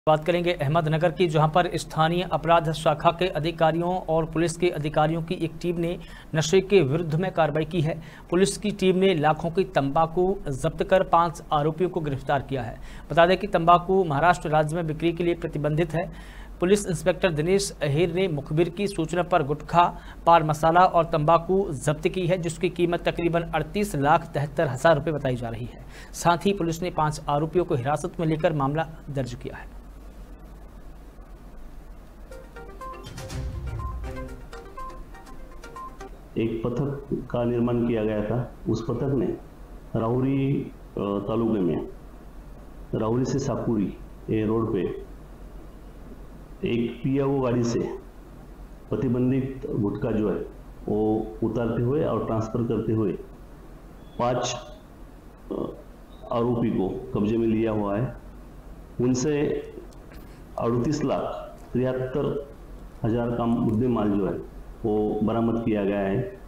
बात करेंगे अहमदनगर की, जहां पर स्थानीय अपराध शाखा के अधिकारियों और पुलिस के अधिकारियों की एक टीम ने नशे के विरुद्ध में कार्रवाई की है। पुलिस की टीम ने लाखों की तंबाकू जब्त कर 5 आरोपियों को गिरफ्तार किया है। बता दें कि तंबाकू महाराष्ट्र राज्य में बिक्री के लिए प्रतिबंधित है। पुलिस इंस्पेक्टर दिनेश अहिर ने मुखबिर की सूचना पर गुटखा, पान मसाला और तंबाकू जब्त की है, जिसकी कीमत तकरीबन 38,73,000 रुपये बताई जा रही है। साथ ही पुलिस ने 5 आरोपियों को हिरासत में लेकर मामला दर्ज किया है। एक पथक का निर्माण किया गया था। उस पथक ने राहुरी तालुके में राहुरी से साकुरी ये रोड पे एक पियागो गाड़ी से प्रतिबंधित गुटखा जो है वो उतारते हुए और ट्रांसफर करते हुए 5 आरोपी को कब्जे में लिया हुआ है। उनसे 38,73,000 का मुद्दे माल जो है वो बरामद किया गया है।